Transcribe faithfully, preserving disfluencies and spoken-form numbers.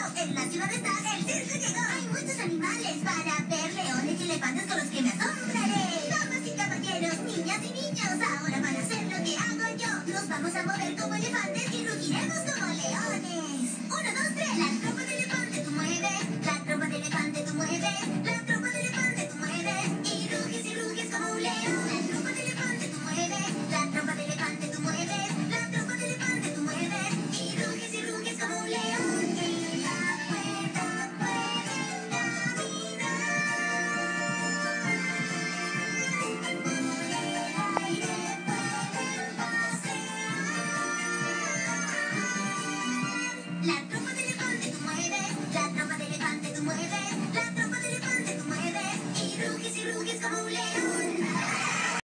En la ciudad está el circo llegó. Hay muchos animales para ver, leones y elefantes con los que me asombraré. Damas y caballeros, niñas y niños, ahora van a hacer lo que hago yo. Nos vamos a mover como elefantes y rugiremos como leones. Uno, dos, tres. La tropa de elefante tú mueves, la tropa de elefante tú mueves, la tropa de elefante tú mueves y ruges y ruges como un león. La tropa de elefante tú mueves, la tropa de elefante tú mueves, la tropa de elefante tú mueves y ruges y ruges como un león. En la cuerda pueden caminar, por el aire pueden pasear. La